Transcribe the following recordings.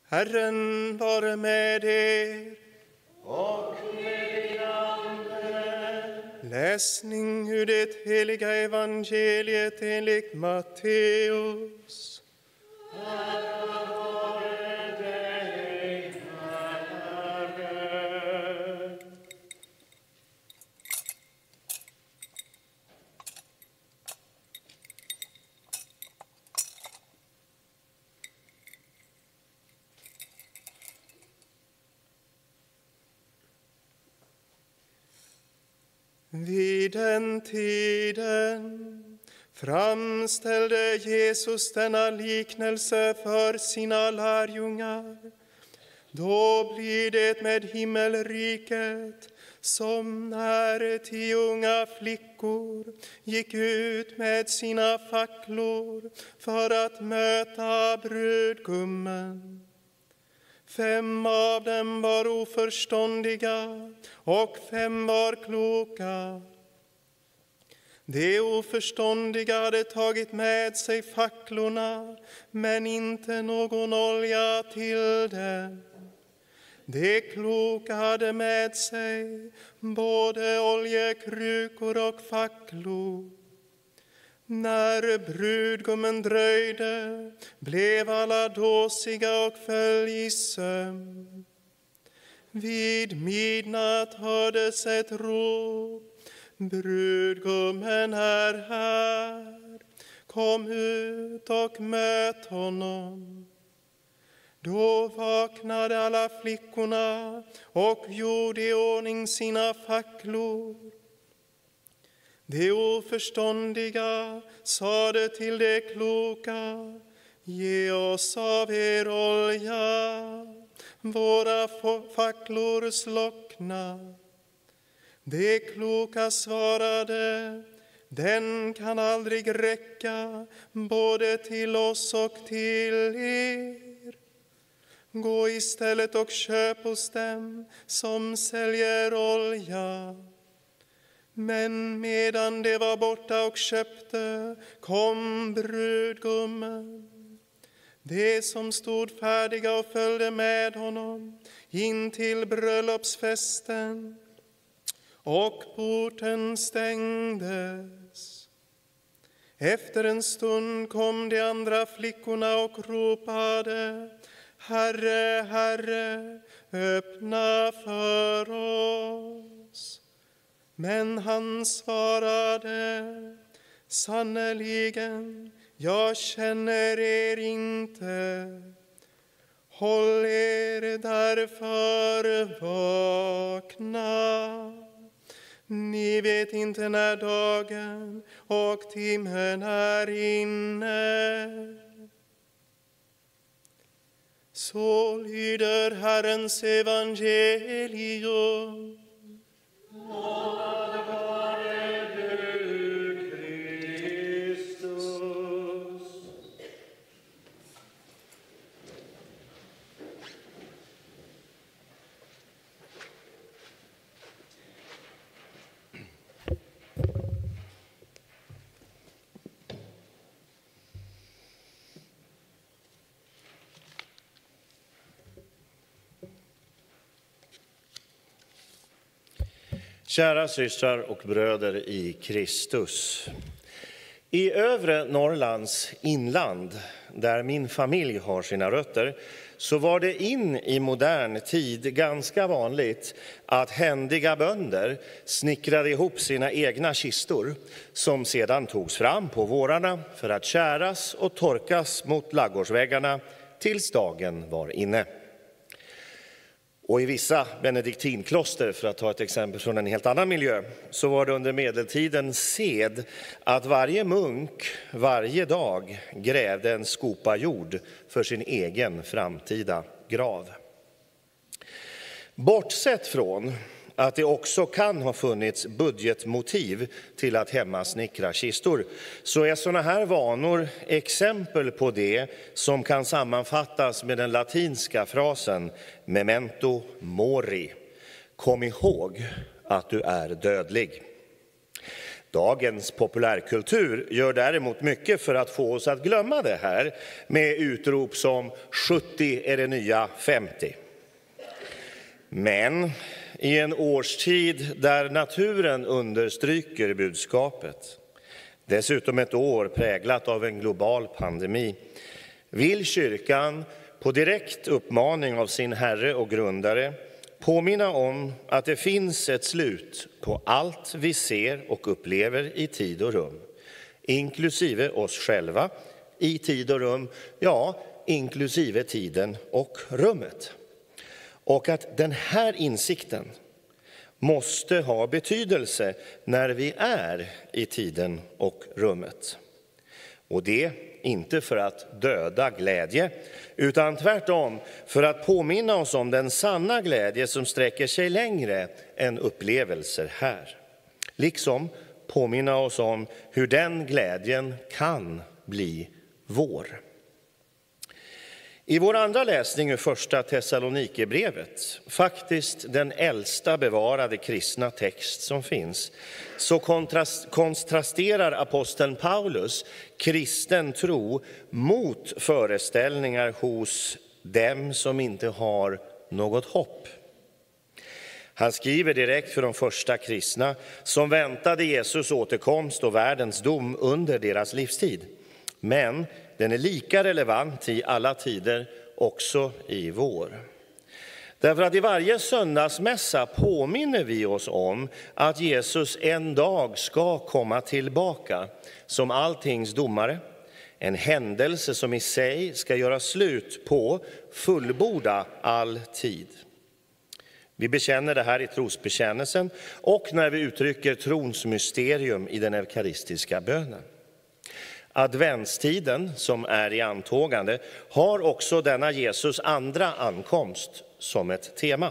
Herren vare med er. Och med din ande. Läsning ur det heliga evangeliet enligt Matteus. Ära vare dig, Herre. Vid den tiden framställde Jesus denna liknelse för sina lärjungar. Då blir det med himmelriket som när 10 unga flickor gick ut med sina facklor för att möta brudgummen. 5 av dem var oförståndiga och 5 var kloka. De oförståndiga hade tagit med sig facklorna, men inte någon olja till dem. De kloka hade med sig både oljekrukor och facklor. När brudgummen dröjde blev alla dåsiga och föll i sömn. Vid midnatt hördes ett rop: brudgummen är här, kom ut och möt honom. Då vaknade alla flickorna och gjorde i ordning sina facklor. De oförståndiga sade till de kloka: ge oss av er olja, våra facklor slocknar. De kloka svarade: den kan aldrig räcka både till oss och till er. Gå istället och köp hos dem som säljer olja. Men medan de var borta och köpte kom brudgummen. De som stod färdiga och följde med honom in till bröllopsfesten, och porten stängdes. Efter en stund kom de andra flickorna och ropade: Herre, Herre, öppna för oss. Men han svarade: sannerligen, jag känner er inte. Håll er därför vakna. Ni vet inte när dagen och timmen är inne. Så lyder Herrens evangelium. Lovad vare du, Kristus. Kära systrar och bröder i Kristus. I övre Norrlands inland, där min familj har sina rötter, så var det in i modern tid ganska vanligt att händiga bönder snickrade ihop sina egna kistor som sedan togs fram på vårarna för att käras och torkas mot ladugårdsväggarna tills dagen var inne. Och i vissa benediktinkloster, för att ta ett exempel från en helt annan miljö, så var det under medeltiden sed att varje munk varje dag grävde en skopa jord för sin egen framtida grav. Bortsett från att det också kan ha funnits budgetmotiv till att hemmasnickra kistor, så är sådana här vanor exempel på det som kan sammanfattas med den latinska frasen memento mori. Kom ihåg att du är dödlig. Dagens populärkultur gör däremot mycket för att få oss att glömma det här med utrop som 70 är det nya 50. Men i en årstid där naturen understryker budskapet, dessutom ett år präglat av en global pandemi, vill kyrkan på direkt uppmaning av sin Herre och grundare påminna om att det finns ett slut på allt vi ser och upplever i tid och rum, inklusive oss själva i tid och rum, ja, inklusive tiden och rummet. Och att den här insikten måste ha betydelse när vi är i tiden och rummet. Och det inte för att döda glädje, utan tvärtom för att påminna oss om den sanna glädje som sträcker sig längre än upplevelser här. Liksom påminna oss om hur den glädjen kan bli vår. I vår andra läsning ur första Thessalonikerbrevet, faktiskt den äldsta bevarade kristna text som finns, så kontrasterar aposteln Paulus kristen tro mot föreställningar hos dem som inte har något hopp. Han skriver direkt för de första kristna som väntade Jesus återkomst och världens dom under deras livstid. Men den är lika relevant i alla tider, också i vår. Därför att i varje söndagsmässa påminner vi oss om att Jesus en dag ska komma tillbaka som alltings domare. En händelse som i sig ska göra slut på, fullborda all tid. Vi bekänner det här i trosbekännelsen och när vi uttrycker trons mysterium i den eukaristiska bönen. Adventstiden som är i antågande har också denna Jesus andra ankomst som ett tema.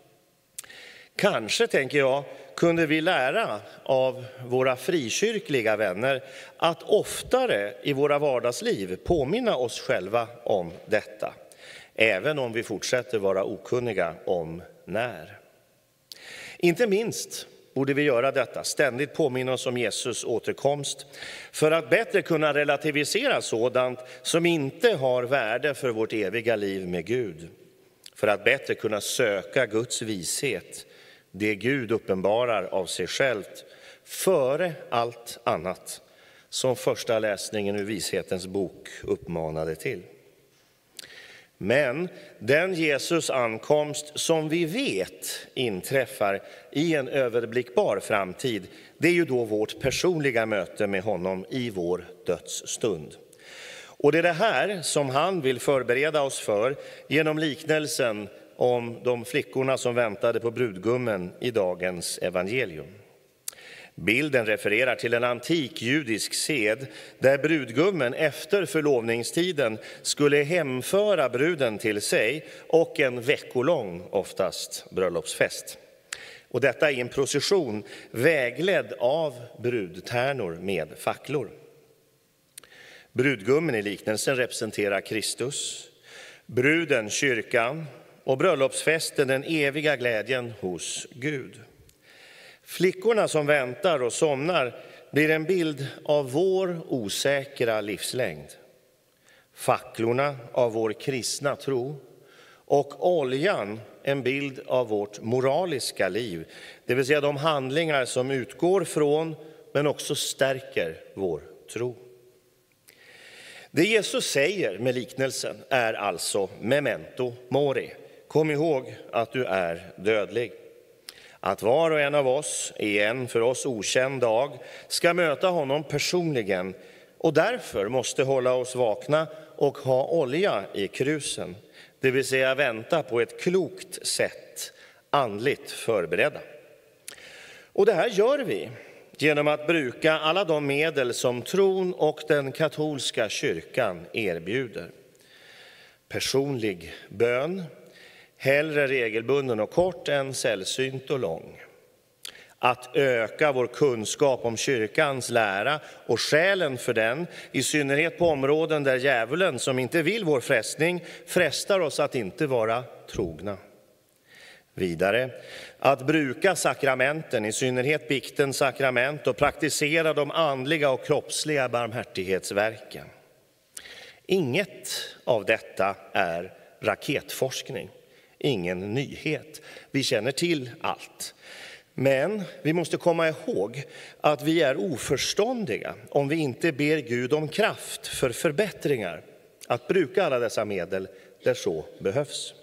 Kanske, tänker jag, kunde vi lära av våra frikyrkliga vänner att oftare i våra vardagsliv påminna oss själva om detta, även om vi fortsätter vara okunniga om när. Inte minst borde vi göra detta, ständigt påminna oss om Jesus återkomst, för att bättre kunna relativisera sådant som inte har värde för vårt eviga liv med Gud. För att bättre kunna söka Guds vishet, det Gud uppenbarar av sig självt, före allt annat, som första läsningen ur Vishetens bok uppmanade till. Men den Jesus ankomst som vi vet inträffar i en överblickbar framtid, det är ju då vårt personliga möte med honom i vår dödsstund. Och det är det här som han vill förbereda oss för genom liknelsen om de flickorna som väntade på brudgummen i dagens evangelium. Bilden refererar till en antik judisk sed där brudgummen efter förlovningstiden skulle hemföra bruden till sig och en veckolång, oftast bröllopsfest. Och detta i en procession vägledd av brudtärnor med facklor. Brudgummen i liknelsen representerar Kristus, bruden kyrkan och bröllopsfesten den eviga glädjen hos Gud. Flickorna som väntar och somnar blir en bild av vår osäkra livslängd. Facklorna av vår kristna tro och oljan en bild av vårt moraliska liv. Det vill säga de handlingar som utgår från men också stärker vår tro. Det Jesus säger med liknelsen är alltså memento mori. Kom ihåg att du är dödlig. Att var och en av oss i en för oss okänd dag ska möta honom personligen och därför måste hålla oss vakna och ha olja i krusen. Det vill säga vänta på ett klokt sätt, andligt förberedda. Och det här gör vi genom att bruka alla de medel som tron och den katolska kyrkan erbjuder. Personlig bön, hellre regelbunden och kort än sällsynt och lång. Att öka vår kunskap om kyrkans lära och skälen för den, i synnerhet på områden där djävulen som inte vill vår frestning frestar oss att inte vara trogna. Vidare, att bruka sakramenten, i synnerhet biktens sakrament, och praktisera de andliga och kroppsliga barmhärtighetsverken. Inget av detta är raketforskning, ingen nyhet. Vi känner till allt. Men vi måste komma ihåg att vi är oförståndiga om vi inte ber Gud om kraft för förbättringar, att bruka alla dessa medel där så behövs.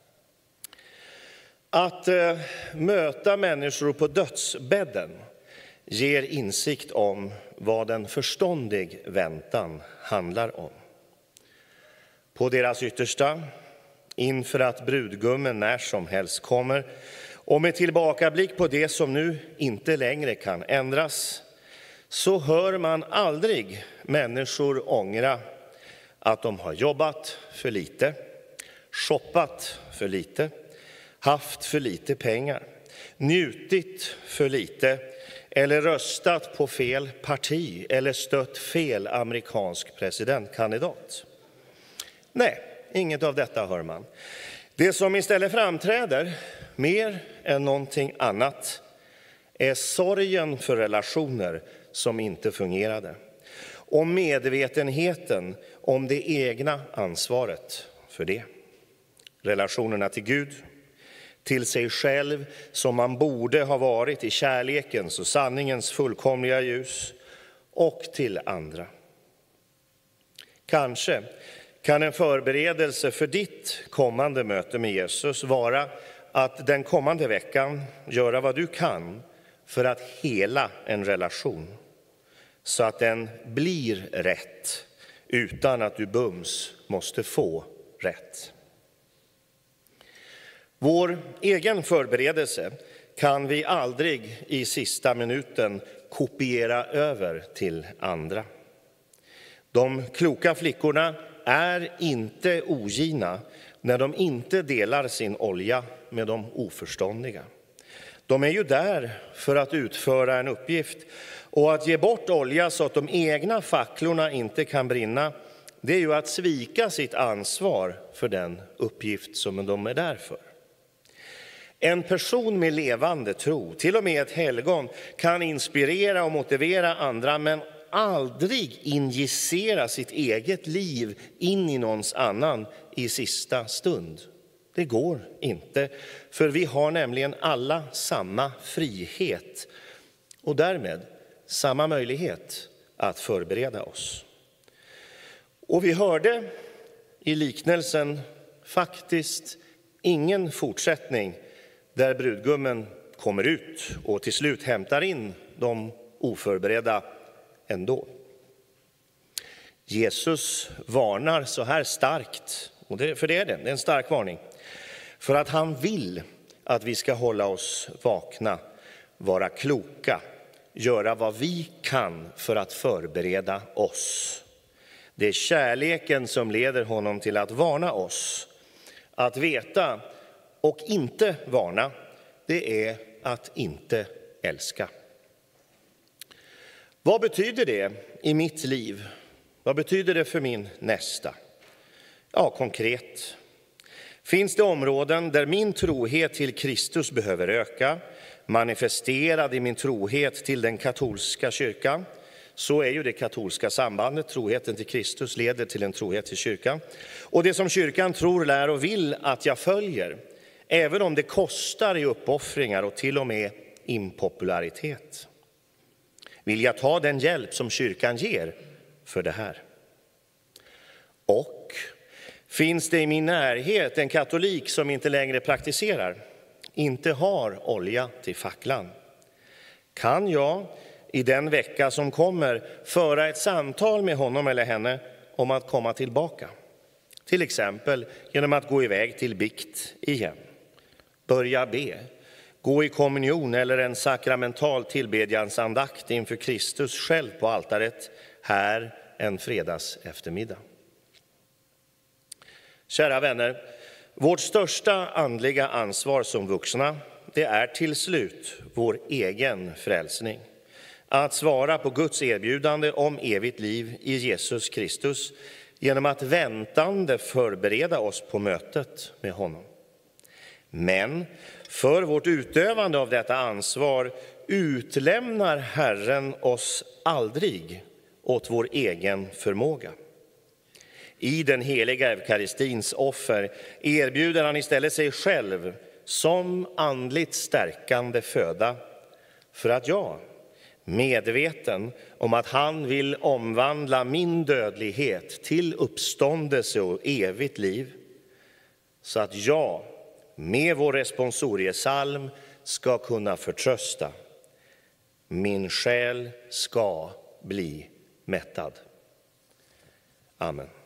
Att möta människor på dödsbädden ger insikt om vad en förståndig väntan handlar om. På deras yttersta, inför att brudgummen när som helst kommer, och med tillbakablick på det som nu inte längre kan ändras, så hör man aldrig människor ångra att de har jobbat för lite, shoppat för lite, haft för lite pengar, njutit för lite eller röstat på fel parti eller stött fel amerikansk presidentkandidat. Nej, inget av detta hör man. Det som istället framträder, mer än någonting annat, är sorgen för relationer som inte fungerade och medvetenheten om det egna ansvaret för det. Relationerna till Gud, till sig själv som man borde ha varit i kärlekens och sanningens fullkomliga ljus, och till andra. Kanske kan en förberedelse för ditt kommande möte med Jesus vara att den kommande veckan göra vad du kan för att hela en relation, så att den blir rätt utan att du bums måste få rätt. Vår egen förberedelse kan vi aldrig i sista minuten kopiera över till andra. De kloka flickorna är inte ogina när de inte delar sin olja med de oförståndiga. De är ju där för att utföra en uppgift, och att ge bort olja så att de egna facklorna inte kan brinna, det är ju att svika sitt ansvar för den uppgift som de är där för. En person med levande tro, till och med ett helgon, kan inspirera och motivera andra, men aldrig injicera sitt eget liv in i någons annan i sista stund. Det går inte, för vi har nämligen alla samma frihet och därmed samma möjlighet att förbereda oss. Och vi hörde i liknelsen faktiskt ingen fortsättning där brudgummen kommer ut och till slut hämtar in de oförberedda ändå. Jesus varnar så här starkt, och det är en stark varning, för att han vill att vi ska hålla oss vakna, vara kloka, göra vad vi kan för att förbereda oss. Det är kärleken som leder honom till att varna oss. Att veta och inte varna, det är att inte älska. Vad betyder det i mitt liv? Vad betyder det för min nästa? Ja, konkret. Finns det områden där min trohet till Kristus behöver öka, manifesterad i min trohet till den katolska kyrkan? Så är ju det katolska sambandet, troheten till Kristus leder till en trohet till kyrkan. Och det som kyrkan tror, lär och vill att jag följer, även om det kostar i uppoffringar och till och med impopularitet. Vill jag ta den hjälp som kyrkan ger för det här? Och finns det i min närhet en katolik som inte längre praktiserar, inte har olja till facklan? Kan jag i den vecka som kommer föra ett samtal med honom eller henne om att komma tillbaka? Till exempel genom att gå iväg till bikt igen, börja be, gå i kommunion eller en sakramental tillbedjansandakt inför Kristus själv på altaret här en fredags eftermiddag. Kära vänner, vårt största andliga ansvar som vuxna, det är till slut vår egen frälsning. Att svara på Guds erbjudande om evigt liv i Jesus Kristus genom att väntande förbereda oss på mötet med honom. Men för vårt utövande av detta ansvar utlämnar Herren oss aldrig åt vår egen förmåga. I den heliga eukaristins offer erbjuder han istället sig själv som andligt stärkande föda, för att jag, medveten om att han vill omvandla min dödlighet till uppståndelse och evigt liv, så att jag med vår responsoriesalm ska kunna förtrösta. Min själ ska bli mättad. Amen.